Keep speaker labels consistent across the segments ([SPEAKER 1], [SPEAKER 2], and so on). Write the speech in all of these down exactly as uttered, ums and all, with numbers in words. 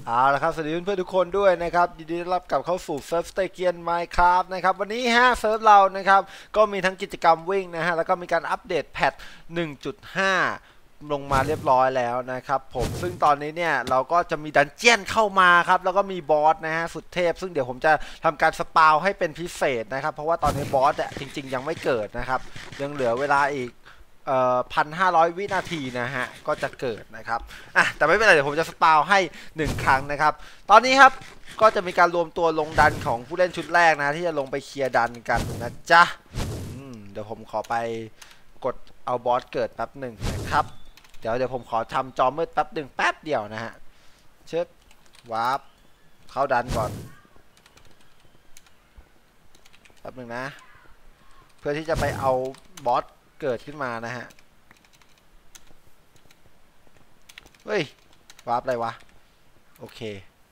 [SPEAKER 1] เอาละครับสวัสดีเพื่อนๆทุกคนด้วยนะครับยินดีต้อนรับกลับเข้าสู่เซิร์ฟสเตเกียนไมน์คราฟนะครับวันนี้ฮะเซิร์ฟเรานะครับก็มีทั้งกิจกรรมวิ่งนะฮะแล้วก็มีการอัปเดตแพท หนึ่งจุดห้า ลงมาเรียบร้อยแล้วนะครับผมซึ่งตอนนี้เนี่ยเราก็จะมีดันเจียนเข้ามาครับแล้วก็มีบอสนะฮะสุดเทพซึ่งเดี๋ยวผมจะทำการสปาวให้เป็นพิเศษนะครับเพราะว่าตอนนี้บอสเนี่ยจริงๆยังไม่เกิดนะครับยังเหลือเวลาอีกเอ่อพันห้าร้อยวินาทีนะฮะก็จะเกิดนะครับอ่ะแต่ไม่เป็นไรเดี๋ยวผมจะสปาวให้หนึ่งครั้งนะครับตอนนี้ครับก็จะมีการรวมตัวลงดันของผู้เล่นชุดแรกนะที่จะลงไปเคลียร์ดันกันนะจ๊ะอืมเดี๋ยวผมขอไปกดเอาบอสเกิดแป๊บหนึ่งนะครับเดี๋ยวเดี๋ยวผมขอทำจอมืดแป๊บหนึ่งแป๊บเดียวนะฮะเชิญวาร์ปเข้าดันก่อนแป๊บหนึ่งนะเพื่อที่จะไปเอาบอสเกิดขึ้นมานะฮะเฮ้ยวาร์ปอะไรวะโอเค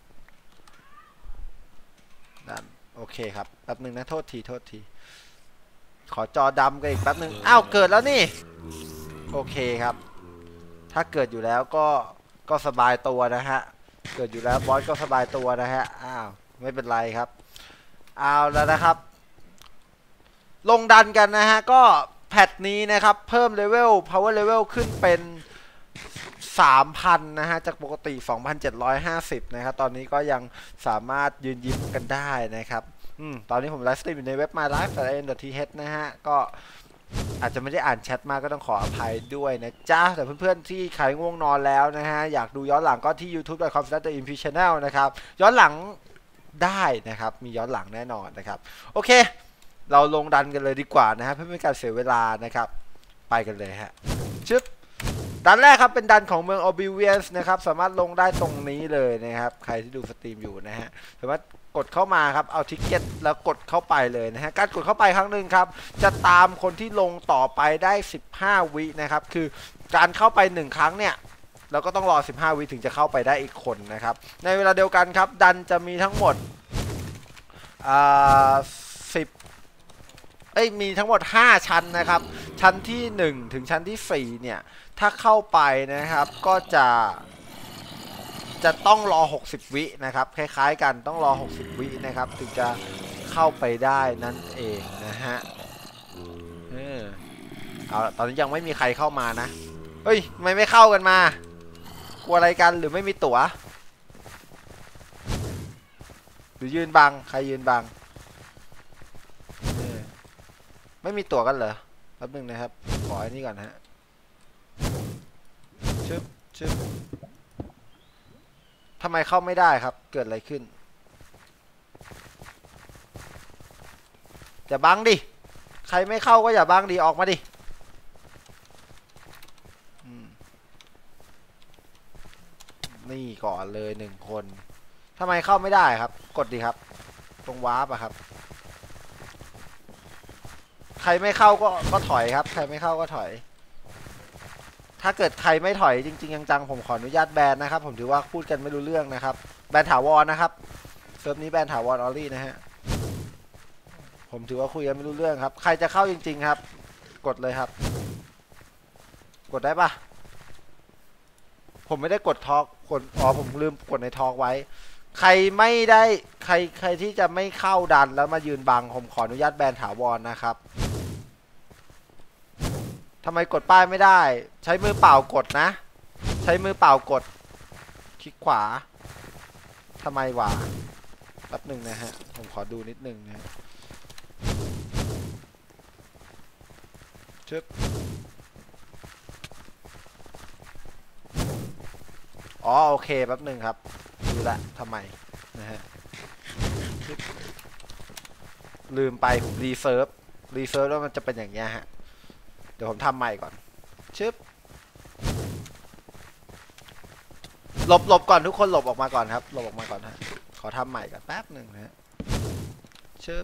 [SPEAKER 1] ดันโอเคครับแป๊บหนึ่งนะโทษทีโทษทีขอจอดำกันอีกแป๊บหนึ่งอ้าวเกิดแล้วนี่โอเคครับถ้าเกิดอยู่แล้วก็ก็สบายตัวนะฮะเกิดอยู่แล้วบอสก็สบายตัวนะฮะอ้าวไม่เป็นไรครับเอาแล้วนะครับลงดันกันนะฮะก็แพทนี้นะครับเพิ่มเลเวล power level ขึ้นเป็น สามพัน นะฮะจากปกติ สองพันเจ็ดร้อยห้าสิบ นะครับตอนนี้ก็ยังสามารถยืนยิ้มกันได้นะครับอืมตอนนี้ผมไลฟ์สตรีมอยู่ในเว็บ mylife ดอท เอ็น ดอท ที เอช นะฮะก็อาจจะไม่ได้อ่านแชทมาก็ต้องขออภัยด้วยนะจ๊ะแต่เพื่อนๆที่ใครง่วงนอนแล้วนะฮะอยากดูย้อนหลังก็ที่ ยูทูบ ดอท คอม สแลช เดอะ อินฟิ ชาแนล นะครับย้อนหลังได้นะครับมีย้อนหลังแน่นอนนะครับโอเคเราลงดันกันเลยดีกว่านะฮะเพื่อไม่ให้การเสียเวลานะครับไปกันเลยฮะชึบดันแรกครับเป็นดันของเมือง Oblivion นะครับสามารถลงได้ตรงนี้เลยนะครับใครที่ดูสตรีมอยู่นะฮะสามารถกดเข้ามาครับเอาทิกเก็ตแล้วกดเข้าไปเลยนะฮะการกดเข้าไปครั้งหนึ่งครับจะตามคนที่ลงต่อไปได้สิบห้าวินะครับคือการเข้าไปหนึ่งครั้งเนี่ยเราก็ต้องรอสิบห้าวิถึงจะเข้าไปได้อีกคนนะครับในเวลาเดียวกันครับดันจะมีทั้งหมดอ่าสิบเอ้ยมีทั้งหมดห้าชั้นนะครับชั้นที่หนึ่งถึงชั้นที่สี่เนี่ยถ้าเข้าไปนะครับก็จะจะต้องรอหกสิบวินะครับคล้ายๆกันต้องรอหกสิบวินะครับถึงจะเข้าไปได้นั่นเองนะฮะเออเอาตอนนี้ยังไม่มีใครเข้ามานะเฮ้ยทำไมไม่เข้ากันมากลัวอะไรกันหรือไม่มีตั๋วหรือยืนบังใครยืนบังไม่มีตั๋วกันเหรอแป๊บนึงนะครับขอไอ้นี่ก่อนนะฮะชึบชึบทำไมเข้าไม่ได้ครับเกิดอะไรขึ้นอย่าบังดิใครไม่เข้าก็อย่าบังดิออกมาดินี่ก่อนเลยหนึ่งคนทำไมเข้าไม่ได้ครับกดดิครับตรงวาร์ปอะครับใครไม่เข้าก็ก็ถอยครับใครไม่เข้าก็ถอยถ้าเกิดใครไม่ถอยจริงๆจังๆผมขออนุญาตแบนนะครับผมถือว่าพูดกันไม่รู้เรื่องนะครับแบนถาวรนะครับเซิร์ฟนี้แบนถาวรออลลี่นะฮะผมถือว่าคุยกันไม่รู้เรื่องครับใครจะเข้าจริงๆครับกดเลยครับกดได้ปะผมไม่ได้กดทอล์กกดอ๋อผมลืมกดในทอล์กไว้ใครไม่ได้ใครใครที่จะไม่เข้าดันแล้วมายืนบังผมขออนุญาตแบนถาวรนะครับทำไมกดป้ายไม่ได้ใช้มือเปล่ากดนะใช้มือเปล่ากดคลิกขวาทำไมวะแป๊บหนึ่งนะฮะผมขอดูนิดนึงนะชึบอ๋อโอเคแป๊บหนึ่งครับดูละทำไมนะฮะลืมไปผมรีเซิร์ฟรีเซิร์ฟแล้วมันจะเป็นอย่างเงี้ยฮะเดี๋ยวผมทำใหม่ก่อนชึบหลบหลบก่อนทุกคนหลบออกมาก่อนครับหลบออกมาก่อนฮะขอทำใหม่ก่อนแป๊บหนึ่งนะฮะชึบ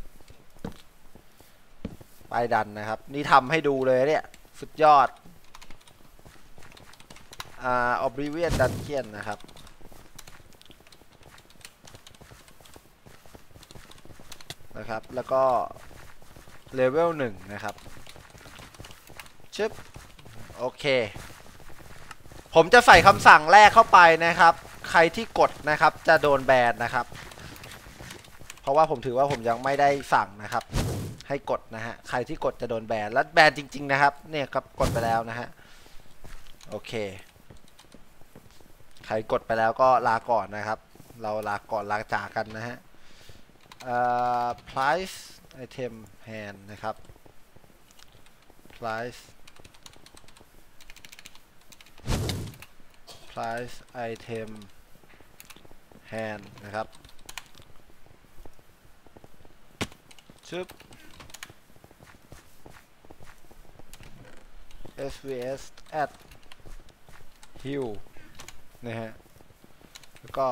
[SPEAKER 1] ไปดันนะครับนี่ทำให้ดูเลยเนี่ยสุดยอดอ่า Oblivion Dungeon นะครับนะครับแล้วก็เลเวลหนึ่งนะครับชึบโอเคผมจะใส่คำสั่งแรกเข้าไปนะครับใครที่กดนะครับจะโดนแบนนะครับเพราะว่าผมถือว่าผมยังไม่ได้สั่งนะครับให้กดนะฮะใครที่กดจะโดนแบนและแบนจริงๆนะครับเนี่ยครับกดไปแล้วนะฮะโอเคใครกดไปแล้วก็ลาก่อนนะครับเราลาก่อนลาจากกันนะฮะเอ่อ price item hand นะครับ price price item hand นะครับชึบ เอส วี เอส add heal นะฮะแล้วก็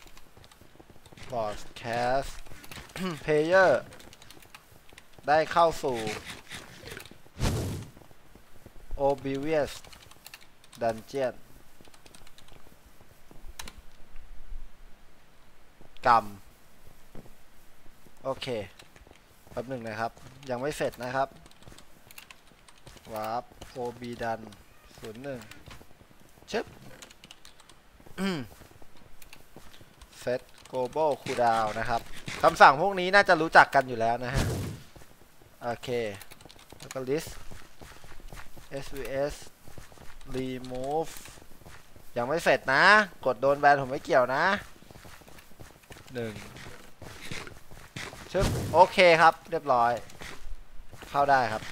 [SPEAKER 1] broadcast player ได้เข้าสู่ Oblivious Dungeon กรรมโอเคแป๊บหนึ่งนะครับยังไม่เสร็จนะครับวาร์ป โอ บี ดันศูนย์หนึ่งชึบเซต global cooldown นะครับคำสั่งพวกนี้น่าจะรู้จักกันอยู่แล้วนะฮะโอเคแล้วก็ list เอส วี เอส remove ยังไม่เสร็จนะกดโดนแบนผมไม่เกี่ยวนะหนึ่งชึบโอเคครับเรียบร้อยเข้าได้ครับ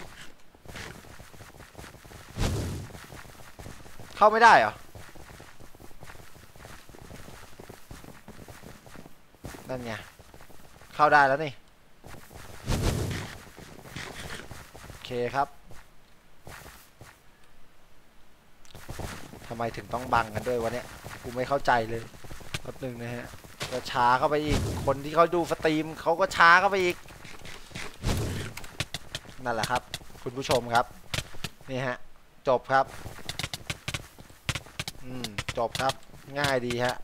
[SPEAKER 1] เข้าไม่ได้เหรอนั่นไงเข้าได้แล้วนี่โอเคครับทำไมถึงต้องบังกันด้วยวะเนี่ยกูไม่เข้าใจเลยแป๊บนึงนะฮะก็ช้าเข้าไปอีกคนที่เขาดูสตรีมเขาก็ช้าเข้าไปอีกนั่นแหละครับคุณผู้ชมครับนี่ฮะจบครับอืมจบครับง่ายดีฮะ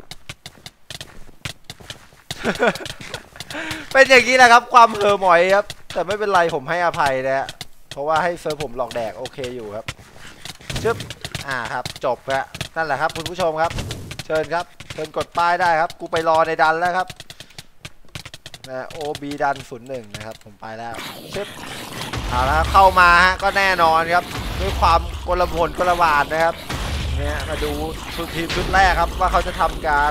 [SPEAKER 1] เป็นอย่างนี้แหละครับความเห่อหมอยครับแต่ไม่เป็นไรผมให้อภัยนะฮะเพราะว่าให้เซิร์ฟผมหลอกแดกโอเคอยู่ครับชึบอ่าครับจบแล้วนั่นแหละครับคุณผู้ชมครับเชิญครับเชิญกดป้ายได้ครับกูไปรอในดันแล้วครับนะโอบีดันศูนย์หนึ่งนะครับผมไปแล้วชึบเอาละเข้ามาฮะก็แน่นอนครับด้วยความกลผลกลบาดนะครับเนี่ยมาดูชุดทีมชุดแรกครับว่าเขาจะทำการ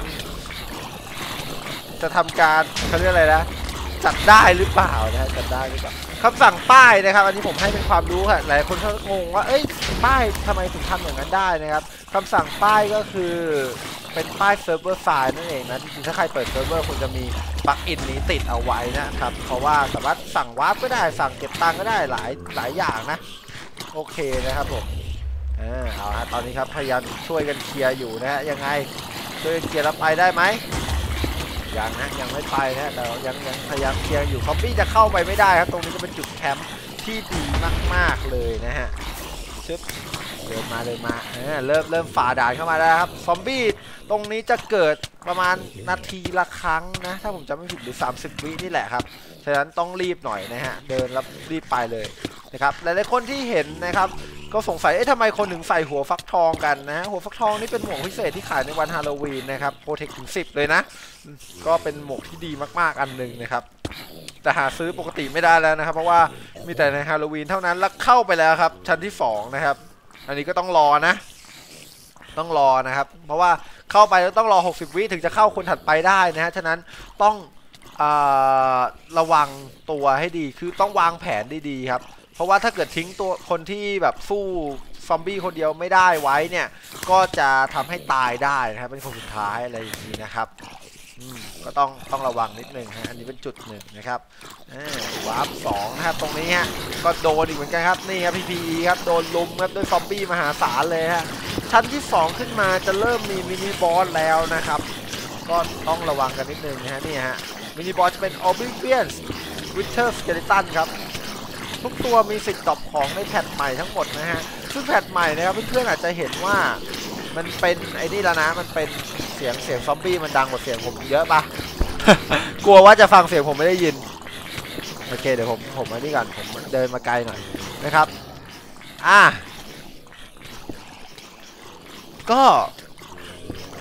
[SPEAKER 1] จะทำการเขาเรียกอะไรนะจัดได้หรือเปล่านะจัดได้หรือเปล่าคำสั่งป้ายนะครับอันนี้ผมให้เป็นความรู้ค่ะหลายคนเขางงว่าเอ้ยป้ายทำไมถึงทำอย่างนั้นได้นะครับคำสั่งป้ายก็คือเป็นป้ายเซิร์ฟเวอร์ไฟล์นั่นเองนะจริงๆถ้าใครเปิดเซิร์ฟเวอร์คุณจะมีปลั๊กอินนี้ติดเอาไว้นะครับเพราะว่าสามารถสั่งวาร์ปก็ได้สั่งเก็บตังค์ก็ได้หลายหลายอย่างนะโอเคนะครับผมเออเอาฮะตอนนี้ครับพยายามช่วยกันเคลียร์อยู่นะฮะยังไงช่วยเคลียร์แล้วไปได้ไหมยังนะยังไม่ไปนะแต่ยังยังพยายามเคลียร์อยู่ซอมบี้จะเข้าไปไม่ได้ครับตรงนี้จะเป็นจุดแคมป์ที่ดีมากๆเลยนะฮะชึบเดินมาเลยมาเออเริ่มเริ่มฝ่าด่านเข้ามาแล้วครับซอมบี้ตรงนี้จะเกิดประมาณนาทีละครั้งนะถ้าผมจำไม่ผิดหรือสามสิบวินี่แหละครับฉะนั้นต้องรีบหน่อยนะฮะเดินแล้วรีบไปเลยนะครับหลายๆคนที่เห็นนะครับก็สงสัยเอ๊ะทำไมคนถึงใส่หัวฟักทองกันนะหัวฟักทองนี่เป็นหมวกพิเศษที่ขายในวันฮาโลวีนนะครับโปรเทคถึงสิบเลยนะก็เป็นหมวกที่ดีมากๆอันหนึ่งนะครับแต่หาซื้อปกติไม่ได้แล้วนะครับเพราะว่ามีแต่ในฮาโลวีนเท่านั้นแล้วเข้าไปแล้วครับชั้นที่สองนะครับอันนี้ก็ต้องรอนะต้องรอนะครับเพราะว่าเข้าไปแล้วต้องรอหกสิบวิถึงจะเข้าคนถัดไปได้นะฮะฉะนั้นต้องระวังตัวให้ดีคือต้องวางแผนดีๆครับเพราะว่าถ้าเกิดทิ้งตัวคนที่แบบสู้ซอมบี้คนเดียวไม่ได้ไว้เนี่ยก็จะทำให้ตายได้นะครับเป็นคนสุดท้ายอะไรอย่างนี้นะครับก็ต้องต้องระวังนิดนึงฮะอันนี้เป็นจุดหนึ่งนะครับวาร์ปสองนะครับตรงนี้ฮะก็โดนอีกเหมือนกันครับนี่ครับพีพีครับโดนลุมครับด้วยซอมบี้มหาศาลเลยฮะชั้นที่สองขึ้นมาจะเริ่มมีมินิบอสแล้วนะครับก็ต้องระวังกันนิดนึงนะฮะนี่ฮะมินิบอสจะเป็น Oblivious Wither Skeleton ครับทุกตัวมีสิทธิ์ดรอปของในแพทใหม่ทั้งหมดนะฮะซึ่งแพทใหม่นะครับเพื่อนๆอาจจะเห็นว่ามันเป็นไอ้นี่แล้วนะมันเป็นเสียงเสียงซอมบี้มันดังกว่าเสียงผมเยอะปะ กลัวว่าจะฟังเสียงผมไม่ได้ยินโอเคเดี๋ยวผมผมมานี่ก่อนผมเดินมาไกลหน่อยนะครับอ่ะก็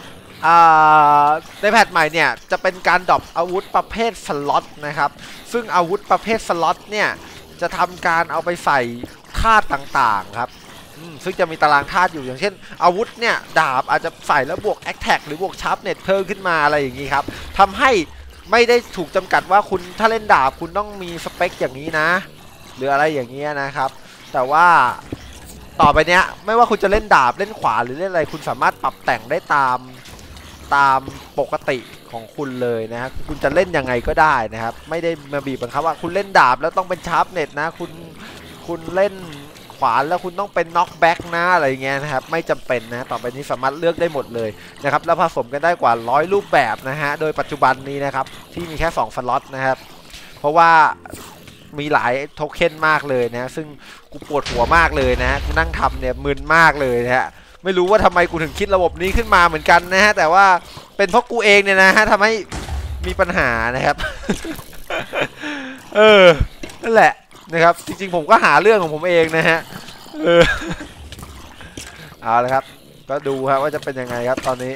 [SPEAKER 1] ในแพทใหม่เนี่ยจะเป็นการดรอปอาวุธประเภทสล็อตนะครับซึ่งอาวุธประเภทสล็อตเนี่ยจะทำการเอาไปใส่ธาตุต่างๆครับซึ่งจะมีตารางธาตุอยู่อย่างเช่นอาวุธเนี่ยดาบอาจจะใส่แล้วบวกแอคแท็กหรือบวกชาร์ปเน็ตเพิ่มขึ้นมาอะไรอย่างนี้ครับทำให้ไม่ได้ถูกจำกัดว่าคุณถ้าเล่นดาบคุณต้องมีสเปคอย่างนี้นะหรืออะไรอย่างเงี้ยนะครับแต่ว่าต่อไปเนี้ยไม่ว่าคุณจะเล่นดาบเล่นขวาหรือเล่นอะไรคุณสามารถปรับแต่งได้ตามตามปกติของคุณเลยนะครับคุณจะเล่นยังไงก็ได้นะครับไม่ได้มาบีบบังคับว่าคุณเล่นดาบแล้วต้องเป็นชาร์ปเน็ตนะคุณคุณเล่นขวาแล้วคุณต้องเป็นน็อกแบ็กนะอะไรเงี้ยนะครับไม่จำเป็นนะต่อไปนี้สามารถเลือกได้หมดเลยนะครับแล้วผสมกันได้กว่าร้อยรูปแบบนะฮะโดยปัจจุบันนี้นะครับที่มีแค่สองสล็อตนะครับเพราะว่ามีหลายโทเค็นมากเลยนะซึ่งกูปวดหัวมากเลยนะกูนั่งทำเนี่ยมึนมากเลยนะฮะไม่รู้ว่าทำไมกูถึงคิดระบบนี้ขึ้นมาเหมือนกันนะฮะแต่ว่าเป็นเพราะกูเองเนี่ยนะฮะทำให้มีปัญหานะครับ เออนั่นแหละนะครับจริงๆผมก็หาเรื่องของผมเองนะฮะเออเอาละครับก็ดูครับว่าจะเป็นยังไงครับตอนนี้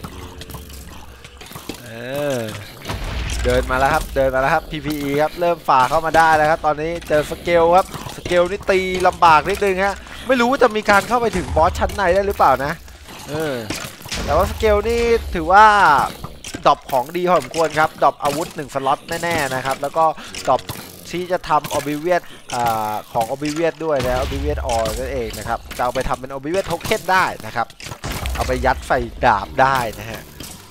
[SPEAKER 1] เออเดินมาแล้วครับเดินมาแล้วครับ พี พี อี ครับเริ่มฝ่าเข้ามาได้แล้วครับตอนนี้เจอสเกลครับสเกลนี่ตีลำบากนิดนึงฮะไม่รู้ว่าจะมีการเข้าไปถึงบอสชั้นในได้หรือเปล่านะเออแต่ว่าสเกลนี่ถือว่าดรอปของดีพอสมควรครับดรอปอาวุธหนึ่งสล็อตแน่ๆนะครับแล้วก็ดรอปที่จะทำออบิเวียตของออบิเวียตด้วยนะออบิเวียตออนั่นเองนะครับจะเอาไปทำเป็นออบิเวียตโทเค็นได้นะครับเอาไปยัดใส่ดาบได้นะฮะ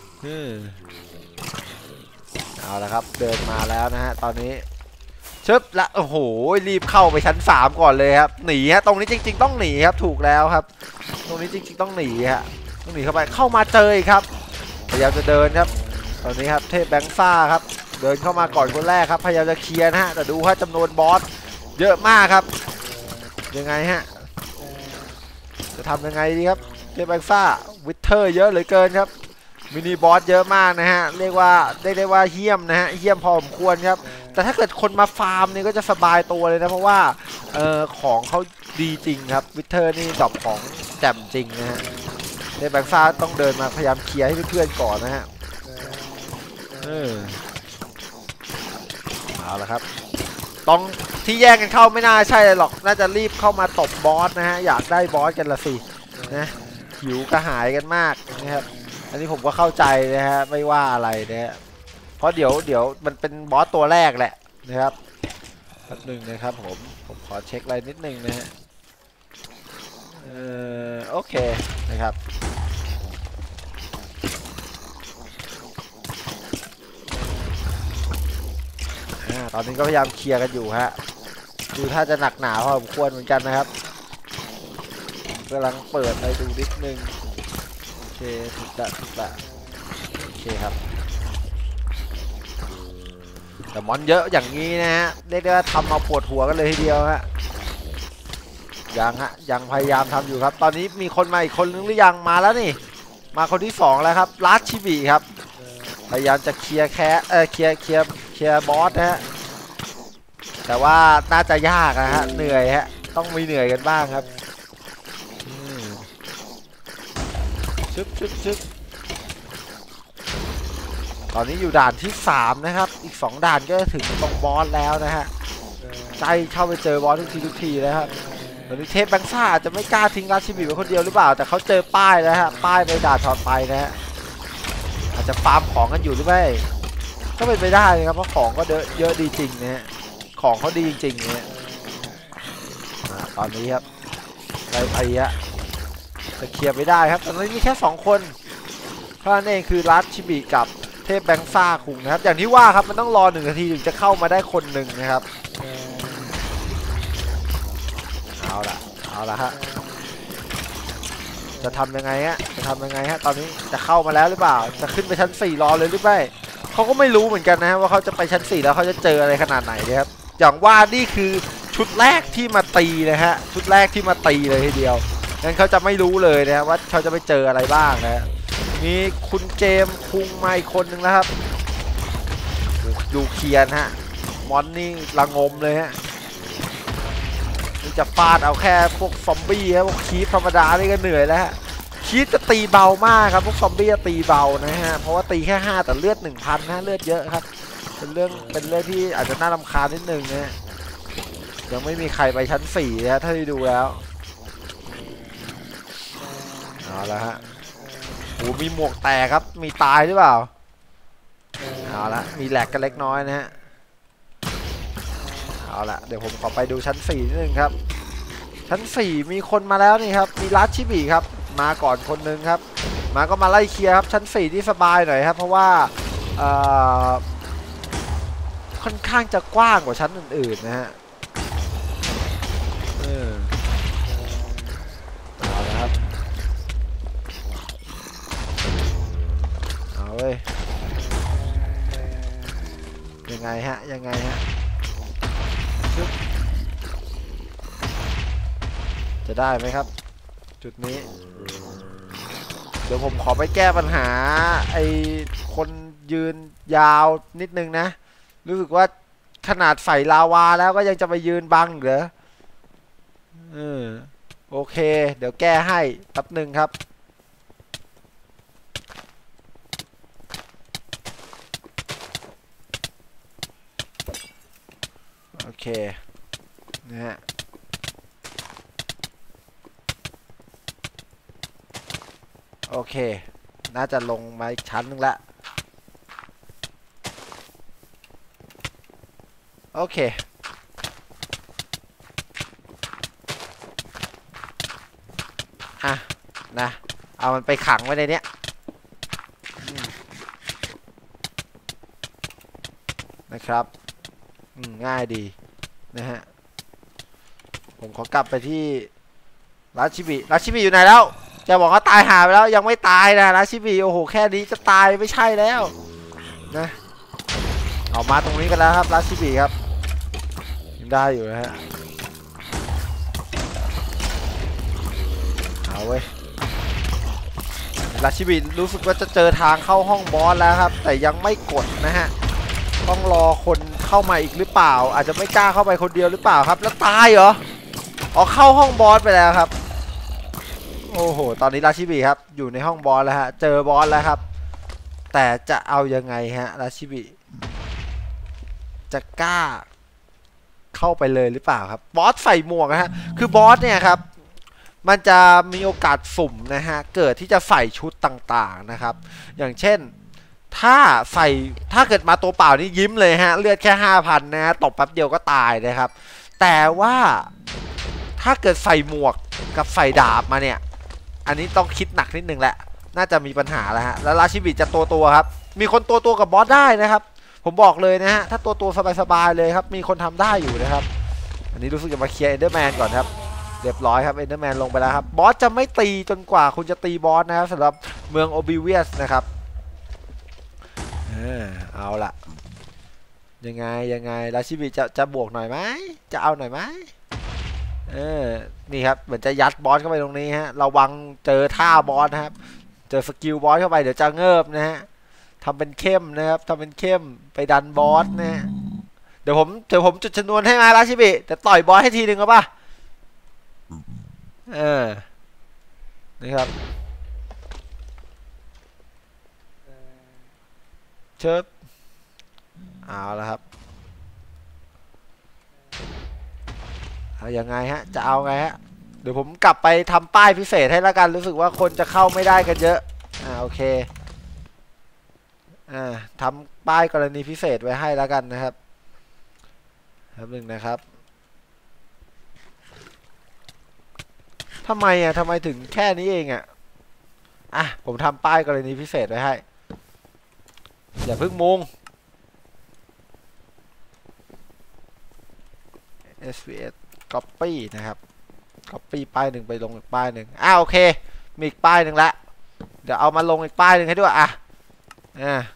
[SPEAKER 1] เอาละครับเดินมาแล้วนะฮะตอนนี้ชึบละโอ้โหรีบเข้าไปชั้นสามก่อนเลยครับหนีฮะตรงนี้จริงๆต้องหนีครับถูกแล้วครับตรงนี้จริงๆต้องหนีฮะต้องหนีเข้าไปเข้ามาเจอครับพยายามจะเดินครับตอนนี้ครับเทพแบงค์ซ่าครับเดินเข้ามาก่อนคนแรกครับพยายามจะเคลียร์นะฮะแต่ดูว่าจำนวนบอสเยอะมากครับยังไงฮะจะทำยังไงดีครับเทพแบงค์ซ่าวิเทอร์เยอะเหลือเกินครับมินิบอสเยอะมากนะฮะเรียกว่าได้ได้ว่าเฮี้ยมนะฮะเฮี้ยมพอสมควรครับแต่ถ้าเกิดคนมาฟาร์มนี่ก็จะสบายตัวเลยนะเพราะว่าเอ่อของเขาดีจริงครับวิเทอร์นี่ดรอปของแจ่มจริงนะฮะเทพแบงค์ซ่าต้องเดินมาพยายามเคลียร์ให้เพื่อนๆก่อนนะฮะเออเอาละครับต้องที่แย่งกันเข้าไม่น่าใช่หรอกน่าจะรีบเข้ามาตบบอสนะฮะอยากได้บอสกันละสินะหิวกระหายกันมากนะครับอันนี้ผมก็เข้าใจนะฮะไม่ว่าอะไรนะฮะเพราะเดี๋ยวเดี๋ยวมันเป็นบอสตัวแรกแหละนะครับแป๊บนึงนะครับผมผมขอเช็คอะไรนิดนึงนะฮะเออโอเคนะครับตอนนี้ก็พยายามเคลียร์กันอยู่ฮะดูถ้าจะหนักหนาพอสมควรเหมือนกันนะครับกำลังเปิดไปดูนิดนึงโอเคถูกละถูกละโอเคครับแต่มอนเยอะอย่างนี้นะฮะเรียกได้ว่าทำมาปวดหัวกันเลยทีเดียวฮะยังฮะยังพยายามทำอยู่ครับตอนนี้มีคนมาอีกคนนึงหรือยังมาแล้วนี่มาคนที่สองแล้วครับลัดชิบิครับพยายามจะเคลียร์แคสเออเคลียร์เคลียร์เคลียร์บอสนะฮะแต่ว่าน่าจะยากนะฮะเหนื่อยฮะต้องมีเหนื่อยกันบ้างครับชึบชึบชึบตอนนี้อยู่ด่านที่สามนะครับอีกสองด่านก็จะถึงตรงบอสแล้วนะฮะใจเข้าไปเจอบอสทุกทีทุกทีแล้วครับตอนนี้เทพแบงค์ซ่าจะไม่กล้าทิ้งราชิบีไว้คนเดียวหรือเปล่าแต่เขาเจอป้ายแล้วฮะป้ายในด่านถอดไปนะฮะอาจจะฟาร์มของกันอยู่หรือไม่ก็เป็นไปได้นะครับเพราะของก็เยอะเยอะดีจริงนะฮะของเขาดีจริงๆเนี่ยตอนนี้ครับไรไปฮะจะเคลียร์ไม่ได้ครับตอนนี้มีแค่สองคนเท่านั้นเองคือรัชชิบิกับเทพแบงค์ซ่าคุงนะครับอย่างที่ว่าครับมันต้องรอหนึ่งนาทีถึงจะเข้ามาได้คนหนึ่งนะครับเอาละเอาละฮะจะทำยังไงฮะจะทำยังไงฮะตอนนี้จะเข้ามาแล้วหรือเปล่าจะขึ้นไปชั้นสี่รอเลยหรือไม่เขาก็ไม่รู้เหมือนกันนะว่าเขาจะไปชั้นสี่แล้วเขาจะเจออะไรขนาดไหนนะครับอย่างว่านี่คือชุดแรกที่มาตีนะฮะชุดแรกที่มาตีเลยทีเดียวงั้นเขาจะไม่รู้เลยนะว่าเขาจะไปเจออะไรบ้างนะมีคุณเจมคุงมาอีกคนนึงแล้วครับดูเคียนฮะมอนนี่ระงมเลยฮะนี่จะฟาดเอาแค่พวกซอมบี้ฮะพวกคีฟธรรมดานี่ก็เหนื่อยแล้วฮะคีคีดจะตีเบามากครับพวกซอมบี้จะตีเบานะฮะเพราะว่าตีแค่ห้าแต่เลือดหนึ่งพันนะเลือดเยอะครับเป็นเรื่องเป็นเรื่องที่อาจจะน่ารำคาญนิดนึงนะยังไม่มีใครไปชั้นสี่นะถ้าได้ดูแล้วเอาละฮะโอ้มีหมวกแตกครับมีตายหรือเปล่าเอาละมีแหลกกันเล็กน้อยนะฮะเอาละเดี๋ยวผมขอไปดูชั้นสี่นิดนึงครับชั้นสี่มีคนมาแล้วนี่ครับมีรัชชิบิครับมาก่อนคนนึงครับมาก็มาไล่เคลียร์ครับชั้นสี่ที่สบายหน่อยครับเพราะว่าค่อนข้างจะกว้างกว่าชั้นอื่นๆนะฮะเออเอาละครับเอาเว้ยยังไงฮะยังไงฮะจะได้ไหมครับจุดนี้เดี๋ยวผมขอไปแก้ปัญหาไอ้คนยืนยาวนิดนึงนะรู้สึกว่าขนาดใส่ลาวาแล้วก็ยังจะไปยืนบังเหรอเออโอเคเดี๋ยวแก้ให้แป๊บหนึ่งครับโอเคนะฮะโอเคน่าจะลงมาอีกชั้นนึงละโอเคอ่ะนะเอามันไปขังไว้ในเนี้ยนะครับง่ายดีนะฮะผมขอกลับไปที่ราชิบิราชิบิอยู่ไหนแล้วจะบอกว่าตายหาไปแล้วยังไม่ตายนะราชิบิโอ้โหแค่นี้จะตายไม่ใช่แล้วนะออกมาตรงนี้กันแล้วครับราชิบิครับยังได้อยู่นะฮะเอาเว้ยราชิบิรู้สึกว่าจะเจอทางเข้าห้องบอสแล้วครับแต่ยังไม่กดนะฮะต้องรอคนเข้ามาอีกหรือเปล่าอาจจะไม่กล้าเข้าไปคนเดียวหรือเปล่าครับแล้วตายเหรออ๋อเข้าห้องบอสไปแล้วครับโอ้โหตอนนี้ราชิบิครับอยู่ในห้องบอสแล้วฮะเจอบอสแล้วครับแต่จะเอายังไงฮะราชิบิจะกล้าเข้าไปเลยหรือเปล่าครับบอสใส่หมวกนะฮะคือบอสเนี่ยครับมันจะมีโอกาสสุ่มนะฮะเกิดที่จะใส่ชุดต่างๆนะครับอย่างเช่นถ้าใส่ถ้าเกิดมาตัวเปล่านี่ยิ้มเลยฮะเลือดแค่ ห้าพัน นะฮะตบแป๊บเดียวก็ตายนะครับแต่ว่าถ้าเกิดใส่หมวกกับใส่ดาบมาเนี่ยอันนี้ต้องคิดหนักนิดนึงแหละน่าจะมีปัญหาแล้วฮะแล้วราชิบิจะตัวตัวครับมีคนตัวตัวกับบอสได้นะครับผมบอกเลยนะฮะถ้าตัวตัวสบายๆเลยครับมีคนทำได้อยู่นะครับอันนี้รู้สึกจะมาเคลียร์เอนเดอร์แมนก่อนครับเรียบร้อยครับเอนเดอร์แมนลงไปแล้วครับบอสจะไม่ตีจนกว่าคุณจะตีบอสนะครับสำหรับเมืองโอบิเวียสนะครับเออเอาละยังไงยังไงราชิบิจะจะบวกหน่อยไหมจะเอาหน่อยไหมเออนี่ครับเหมือนจะยัดบอสเข้าไปตรงนี้ฮะระวังเจอท่าบอสนะครับเจอสกิลบอสเข้าไปเดี๋ยวจะเงิบนะฮะทำเป็นเข้มนะครับทำเป็นเข้มไปดันบอสนะเดี๋ยวผมเดี๋ยวผมจุดชนวนให้มาราชิบิแต่ต่อยบอสให้ทีนึงครับป่ะเออนี่ครับเชิบเอาละครับเอายังไงฮะจะเอาไงฮะเดี๋ยวผมกลับไปทำป้ายพิเศษให้แล้วกันรู้สึกว่าคนจะเข้าไม่ได้กันเยอะอ่าโอเคอ่าทำป้ายกรณีพิเศษไว้ให้แล้วกันนะครับครับหนึ่งนะครับทำไมอ่ะทำไมถึงแค่นี้เองอ่ะอ่ะผมทำป้ายกรณีพิเศษไว้ให้อย่าเพิ่งมุง เอส วี เอส copy นะครับ copy ป้ายหนึ่งไปลงอีกป้ายหนึ่งอ่ะโอเคมีอีกป้ายหนึ่งละเดี๋ยวเอามาลงอีกป้ายหนึ่งให้ด้วยอ่ะอ่า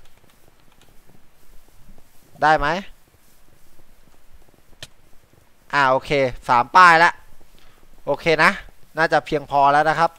[SPEAKER 1] ได้ไหมอ่าโอเคสามป้ายละโอเคนะน่าจะเพียงพอแล้วนะครับ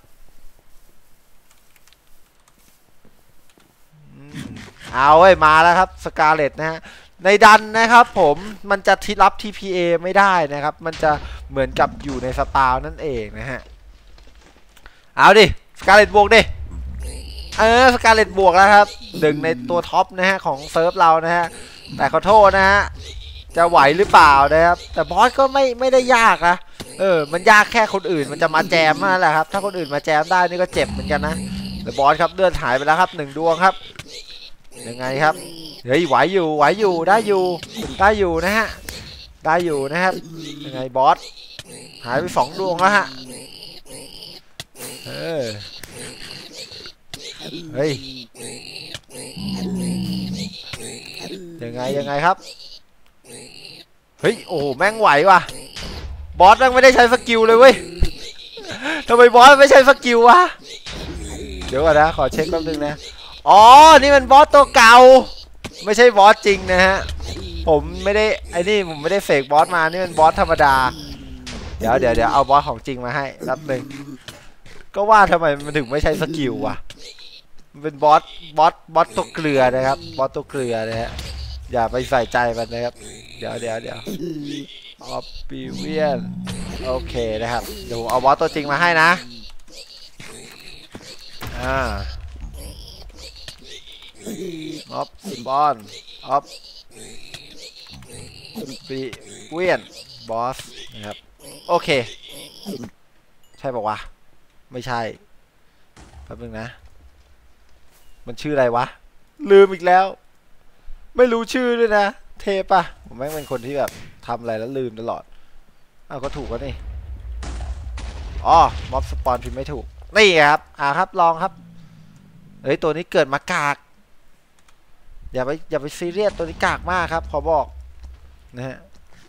[SPEAKER 1] เอาเว้ยมาแล้วครับสกาเลตนะฮะในดันนะครับผมมันจะทิรับ ที พี เอ ไม่ได้นะครับมันจะเหมือนกับอยู่ในสตาร์นั่นเองนะฮะเอาดิสกาเลตบวกดิเออสกาเลตบวกแล้วครับหนึ่งในตัวท็อปนะฮะของเซิร์ฟเรานะฮะแต่ขอโทษนะฮะจะไหวหรือเปล่านะครับแต่บอสก็ไม่ไม่ได้ยากนะเออมันยากแค่คนอื่นมันจะมาแจมนั่นแหละครับถ้าคนอื่นมาแจมได้นี่ก็เจ็บเหมือนกันนะแต่บอสครับเลือดหายไปแล้วครับหนึ่งดวงครับยังไงครับเฮ้ยไหวอยู่ไหวอยู่ได้อยู่ได้อยู่นะฮะได้อยู่นะครับยังไงบอสหายไปสองดวงแล้วฮะเออเฮ้ยยังไงยังไงครับเฮ้ยโอ้แม่งไหวว่ะบอสแม่งไม่ได้ใช้สกิลเลยเว้ยทำไมบอสไม่ใช้สกิลวะเดี๋ยวก่อนนะขอเช็คแป๊บนึงนะอ๋อนี่มันบอสตัวเก่าไม่ใช่บอสจริงนะฮะผมไม่ได้ไอ้นี่ผมไม่ได้เฟกบอสมานี่มันบอสธรรมดาเดี๋ยวเดี๋ยวเดี๋ยวเอาบอสของจริงมาให้แป๊บนึงก็ว่าทำไมมันถึงไม่ใช้สกิลวะมันเป็นบอสบอสบอสตัวเกลือนะครับบอสตัวเกลือนะฮะอย่าไปใส่ใจมันนะครับเดี๋ยวเดี๋ยวเดี๋ยวออฟบิเวียนโอเคนะครับเดี๋ยวเอาบอสตัวจริงมาให้นะอ่าออฟบอลออฟบิเวียนบอสนะครับโอเคใช่ป่าวะไม่ใช่แป๊บนึงนะมันชื่ออะไรวะลืมอีกแล้วไม่รู้ชื่อด้วยนะเทปะผมแม่งเป็นคนที่แบบทำอะไรแล้วลืมตลอดอ้าวก็ถูกแล้วนี่อ๋อม็อบสปอนพิมพ์ไม่ถูกนี่ครับอ่าครับลองครับเฮ้ยตัวนี้เกิดมากากอย่าไปอย่าไปซีเรียสตัวนี้กากมากครับขอบอกนะฮะ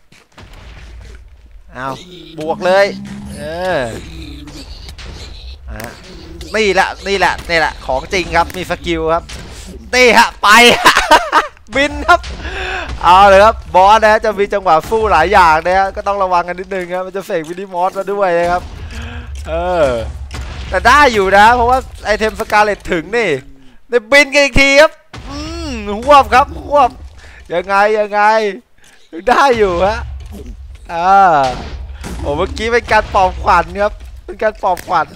[SPEAKER 1] เอาบวกเลยเอออ่ะนี่แหละนี่แหละนี่แหละของจริงครับมีสกิลครับนี่ฮะไป บินครับเอาเลยครับบอสนะจะมีจังหวะฟู่หลายอย่างนะฮะก็ต้องระวังกันนิดนึงครับมันจะเฟกวินิมอสมาด้วยนะครับเออแต่ได้อยู่นะเพราะว่าไอเทมสกาเลตถึงนี่ได้บินกันอีกทีครับอืมหวบครับหวบยังไงยังไงได้อยู่ฮะอ่าโอ้เมื่อกี้เป็นการปลอบขวัญครับเป็นการปลอบขวัญ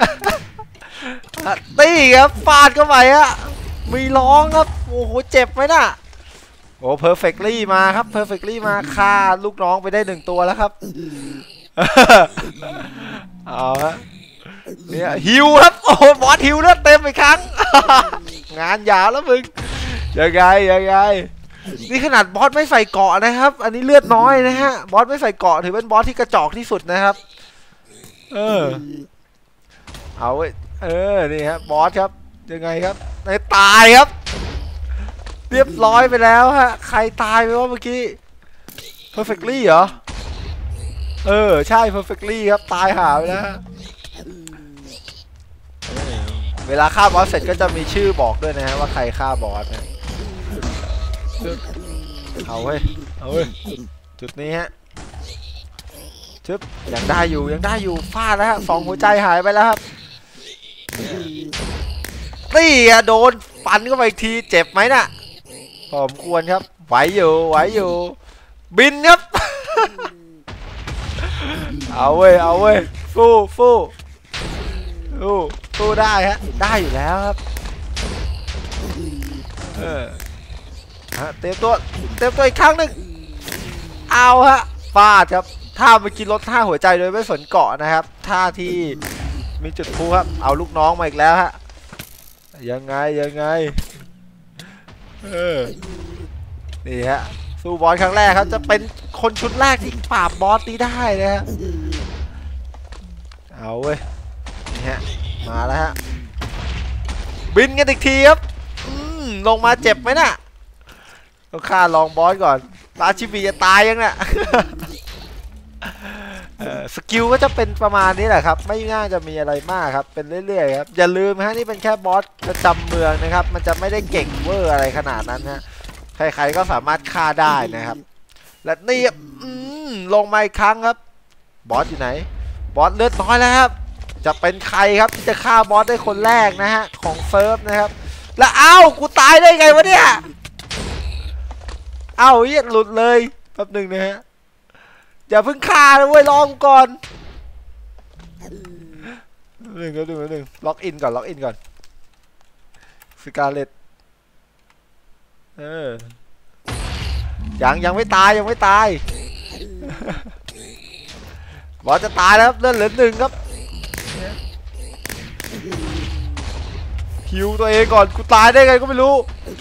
[SPEAKER 1] ตีครับฟาดเข้าไปฮะมีร้องครับโอ้โหเจ็บไหมน่ะโอ้เพอร์เฟกต์ลี่มาครับเพอร์เฟกต์ลี่มาฆ่าลูกน้องไปได้หนึ่งตัวแล้วครับเอาฮะเนี่ยฮิวครับโอ้โหบอสฮิวเลือดเต็มอีกครั้งงานยาวแล้วมึงยังไงยังไงนี่ขนาดบอสไม่ใส่เกาะนะครับอันนี้เลือดน้อยนะฮะบอสไม่ใส่เกาะถือเป็นบอสที่กระจอกที่สุดนะครับเออเอาเว้ยเออนี่ครับบอสครับยังไงครับในตายครับเรียบร้อยไปแล้วฮะใครตายไปวะเมื่อกี้ perfectly เหรอเออใช่ perfectly ครับตายหาไปแล้วเวลาฆ่าบอสเสร็จก็จะมีชื่อบอกด้วยนะฮะว่าใครฆ่าบอสนะเอาเว้ยเอาเว้ยจุดนี้ฮะชึบยังได้อยู่ยังได้อยู่ฟาดแล้วฮะสองหัวใจหายไปแล้วครับนี่อะโดนฟันเข้าไปอีกทีเจ็บไหมน่ะพอสมควรครับไหวอยู่ไหวอยู่บินครับ เอาเว้ยเอาเว้ยฟู่ฟู่ฟู่ฟู่ได้ฮะได้อยู่แล้วครับเออเต็มตัวเต็มตัวอีกครั้งหนึ่งเอาฮะฟาดครับท่าเมื่อกี้ลดท่าหัวใจโดยไม่สนเกาะนะครับท่าที่มีจุดพูครับเอาลูกน้องมาอีกแล้วฮะยังไงยังไงเออนี่ฮะสู้บอสครั้งแรกครับจะเป็นคนชุดแรกที่ปราบบอสนี้ได้นะฮะเอาเว้ยนี่ฮะมาแล้วฮะบินกันอีกทีครับอืมลงมาเจ็บไหมน่ะต้องฆ่าลองบอสก่อนราชิบีจะตายยังเนี่ยสกิลก็จะเป็นประมาณนี้แหละครับไม่น่าจะมีอะไรมากครับเป็นเรื่อยๆครับอย่าลืมฮะนี่เป็นแค่บอสประจำเมืองนะครับมันจะไม่ได้เก่งเวอร์อะไรขนาดนั้นฮะใครๆก็สามารถฆ่าได้นะครับและนี่ลงมาอีกครั้งครับบอสอยู่ไหนบอสเลือดน้อยแล้วครับจะเป็นใครครับที่จะฆ่าบอสได้คนแรกนะฮะของเซิร์ฟนะครับแล้วเอ้ากูตายได้ไงวะเนี่ยเอ้าเหี้ยหลุดเลยแป๊บหนึ่งนะฮะอย่าเพิ่งฆ่าเลยเว้ยรอก่อนหนึ่งก็หนึ่งหนึ่งล็อกอินก่อนล็อกอินก่อนสกาเลตเออยังยังไม่ตายยังไม่ตายบอสจะตายแล้วครับเลือดเหลือหนึ่งครับฮิวตัวเองก่อนกูตายได้ไงก็ไม่รู้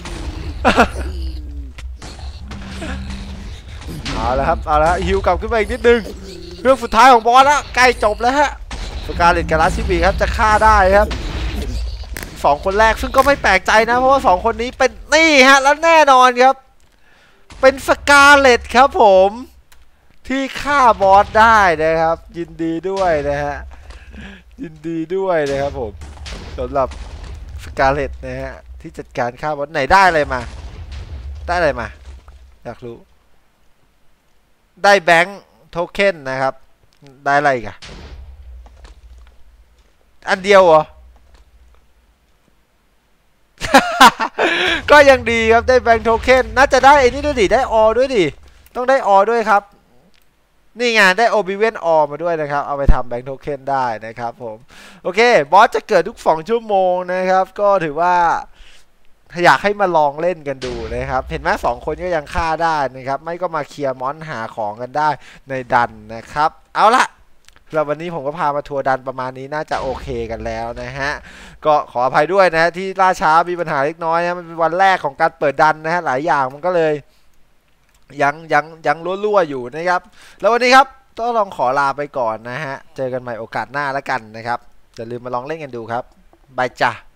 [SPEAKER 1] เอาละครับเอาละฮิวกลับขึ้นไปอีกนิดนึงเรื่องสุดท้ายของบอสแล้วใกล้จบแล้วฮะสกาเลตกับราชิบีครับจะฆ่าได้ครับสองคนแรกซึ่งก็ไม่แปลกใจนะเพราะว่าสองคนนี้เป็นนี่ฮะแล้วแน่นอนครับเป็นสกาเลตครับผมที่ฆ่าบอสได้นะครับยินดีด้วยนะฮะยินดีด้วยนะครับผมสำหรับสกาเลตนะฮะที่จัดการฆ่าบอสไหนได้อะไรมาได้อะไรมาอยากรู้ได้แบงค์โทเค็นนะครับได้อะไรกันอันเดียวเหรอ ก็ยังดีครับได้แบงค์โทเค็นน่าจะได้ไอ้นี่ด้วยดิได้ออด้วยดิต้องได้ออด้วยครับนี่ไงได้โอบิเวนออมาด้วยนะครับเอาไปทำแบงค์โทเค็นได้นะครับผมโอเคบอสจะเกิดทุกสองชั่วโมงนะครับก็ถือว่าอยากให้มาลองเล่นกันดูนะครับเห็นไหมสองคนก็ยังฆ่าได้นะครับไม่ก็มาเคลียร์มอนหาของกันได้ในดันนะครับเอาละแล้ววันนี้ผมก็พามาทัวร์ดันประมาณนี้น่าจะโอเคกันแล้วนะฮะก็ขออภัยด้วยนะที่ล่าช้ามีปัญหาเล็กน้อยนะมันเป็นวันแรกของการเปิดดันนะฮะหลายอย่างมันก็เลยยังยังยังรั่วๆอยู่นะครับแล้ววันนี้ครับต้องลองขอลาไปก่อนนะฮะเจอกันใหม่โอกาสหน้าแล้วกันนะครับอย่าลืมมาลองเล่นกันดูครับบายจ้า